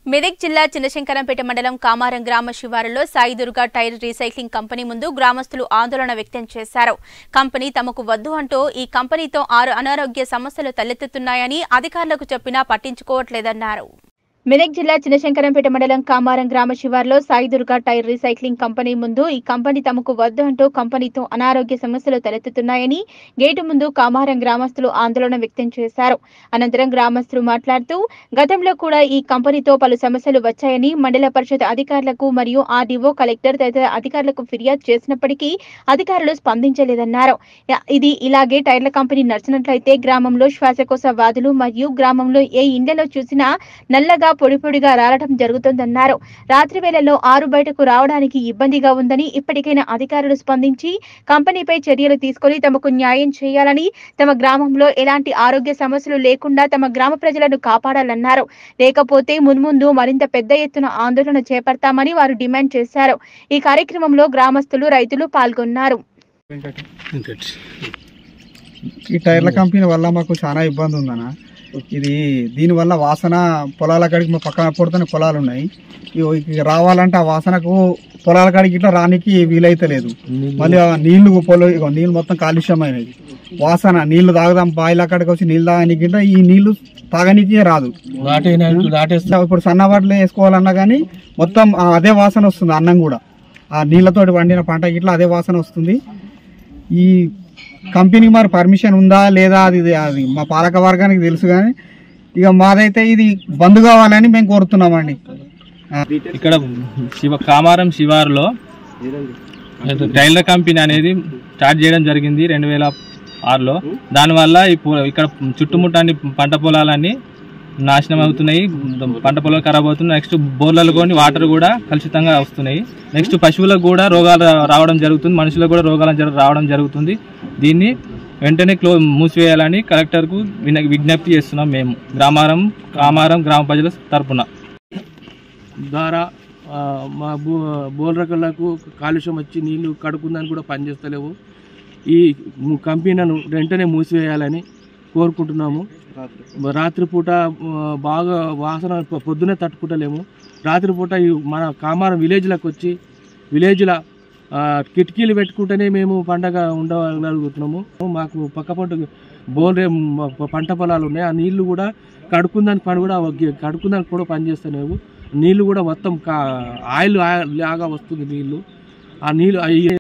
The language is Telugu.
మెదక్ జిల్లా చిన్నశంకరంపేట మండలం కామారం గ్రామ శివారులో Sai Durga tyre recycling company ముందు గ్రామస్తులు ఆందోళన వ్యక్తం చేశారు. కంపెనీ తమకు వద్దు అంటూ ఈ కంపెనీతో 6 అనారోగ్య సమస్యలు తలెత్తుతున్నాయని అధికారులకు చెప్పినా పట్టించుకోవట్లేదన్నారు. మెదక్ జిల్లా చిన్నశంకరంపేట మండలం కామారం గ్రామ శివారులో Sai Durga tyre recycling company ముందు ఈ కంపెనీ తమకు వద్దు అంటూ కంపెనీతో అనారోగ్య సమస్యలు తలెత్తుతున్నాయని గేటు ముందు కామారం గ్రామస్తులు ఆందోళన వ్యక్తం చేశారు. అనంతరం గ్రామస్తులు మాట్లాడుతూ గతంలో కూడా ఈ కంపెనీతో పలు సమస్యలు వచ్చాయని మండల పరిషత్ అధికారులకు మరియు ఆర్డీఓ కలెక్టర్ తదితర అధికారులకు ఫిర్యాదు చేసినప్పటికీ అధికారులు స్పందించలేదన్నారు. ఇది ఇలాగే టైర్ల కంపెనీ నడిచినట్లయితే గ్రామంలో శ్వాసకోశ వ్యాధులు మరియు గ్రామంలో ఏ ఇండ్లలో చూసినా నల్లగా పొడిపొడిగా రాలడం జరుగుతుందన్నారు. రాత్రి వేళల్లో 6 బయటకు రావడానికి ఇబ్బందిగా ఉందని ఇప్పటికైనా అధికారులు స్పందించి కంపెనీపై చర్యలు తీసుకొని తమకు న్యాయం చేయాలని, తమ గ్రామంలో ఎలాంటి ఆరోగ్య సమస్యలు లేకుండా తమ గ్రామ ప్రజలను కాపాడాలన్నారు. లేకపోతే మున్ముందు మరింత పెద్ద ఎత్తున ఆందోళన చేపడతామని వారు డిమాండ్ చేశారు. ఈ కార్యక్రమంలో గ్రామస్తులు, రైతులు పాల్గొన్నారు. ఈ టైర్ల కంపెనీ వల్ల మాకు చాలా ఇబ్బంది ఉందన్న. ఇది దీనివల్ల వాసన పొలాల కాడికి మా పక్కన పొడుతున్న పొలాలు ఉన్నాయి. రావాలంటే ఆ వాసనకు పొలాల కాడికి ఇట్లా రానికి వీలైతలేదు. మళ్ళీ నీళ్లు మొత్తం కాలుష్యమైనది. వాసన నీళ్లు తాగుదాం బాయిల కాడికి వచ్చి నీళ్ళు తాగడానికి ఈ నీళ్లు తాగడానికి రాదు. ఇప్పుడు సన్నవాట్లు వేసుకోవాలన్నా కానీ మొత్తం అదే వాసన వస్తుంది. అన్నం కూడా ఆ నీళ్లతోటి వండిన పంట ఇట్లా అదే వాసన వస్తుంది. ఈ కంపెనీకి మరి పర్మిషన్ ఉందా లేదా అది మా పాలక వర్గానికి తెలుసు, కానీ ఇక మాదైతే ఇది బంద్ కావాలని మేము కోరుతున్నామండి. ఇక్కడ కామారం శివారులో టైర్ల కంపెనీ అనేది స్టార్ట్ చేయడం జరిగింది 2006లో. దానివల్ల ఇక్కడ చుట్టుముట్టని పంట పొలాలన్నీ నాశనం అవుతున్నాయి, పంట పొలాలు ఖరాబ్ అవుతున్నాయి. నెక్స్ట్ బోర్లలో కొని వాటర్ కూడా కలుషితంగా వస్తున్నాయి. నెక్స్ట్ పశువులకు కూడా రోగాలు రావడం జరుగుతుంది, మనుషులకు కూడా రోగాలు రావడం జరుగుతుంది. దీన్ని వెంటనే మూసివేయాలని కలెక్టర్కు విజ్ఞప్తి చేస్తున్నాం. మేము కామారం గ్రామ ప్రజల తరఫున ద్వారా మా బోర్లకు కాలుష్యం వచ్చి నీళ్లు కడుక్కుందని కూడా పనిచేస్తలేవు. ఈ కంపెనీలను వెంటనే మూసివేయాలని కోరుకుంటున్నాము. రాత్రిపూట బాగా వాసన పొద్దునే తట్టుకుంటలేము. రాత్రిపూట మన కామారం విలేజ్లకు వచ్చి విలేజ్ల కిటికీలు పెట్టుకుంటేనే మేము పండగ ఉండగలుగుతున్నాము. మాకు పక్కపొంట పంట పొలాలు ఉన్నాయి. ఆ నీళ్లు కూడా కడుక్కుందానికి కూడా పనిచేస్తలేవు. నీళ్లు కూడా మొత్తం ఆయిల్ లాగా వస్తుంది నీళ్లు. ఆ నీళ్ళు